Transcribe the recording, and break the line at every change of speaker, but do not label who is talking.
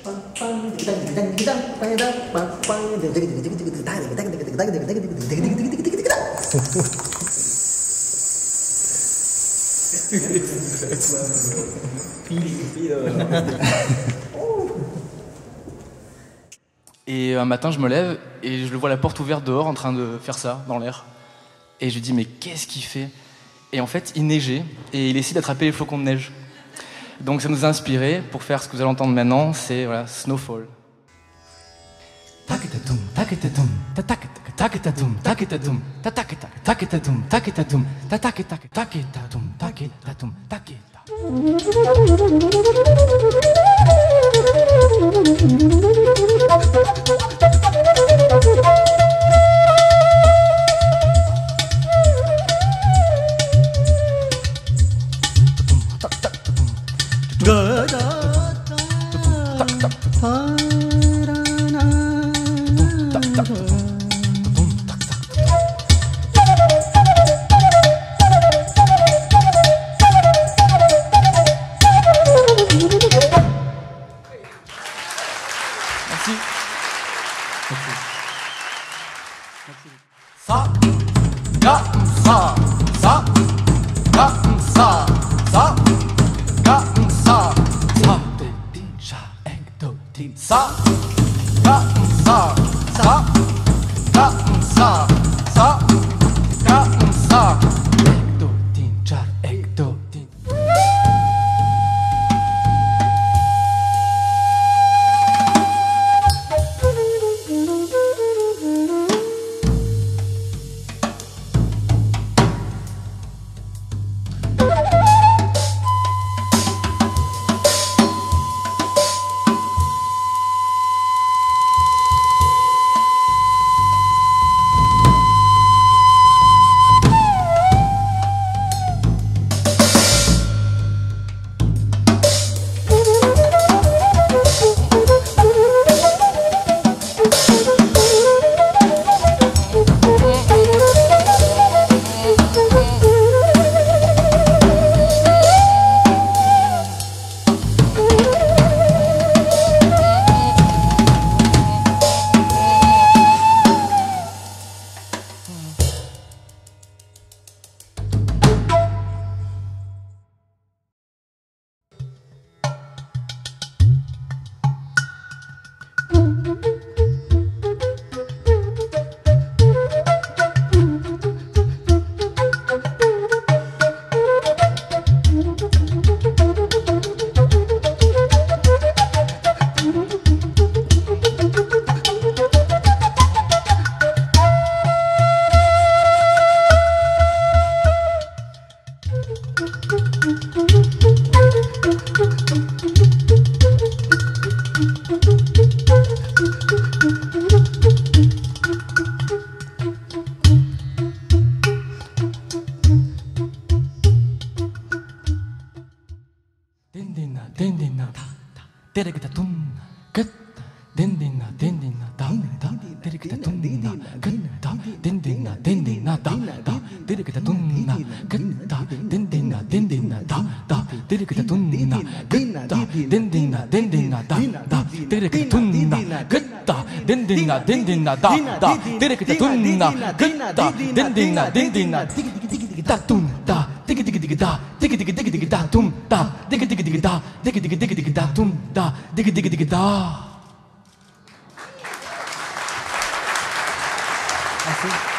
Et un matin, je me lève et je le vois la porte ouverte dehors en train de faire ça, dans l'air. Et je lui dis, mais qu'est-ce qu'il fait? Et en fait, il neigeait et il essaie d'attraper les flocons de neige. Donc ça nous a inspiré pour faire ce que vous allez entendre maintenant, c'est voilà, Snowfall. Taketatum, taketatum, taketatum, taketatum, taketatum, taketatum, taketatum, taketatum, taketa.
Merci.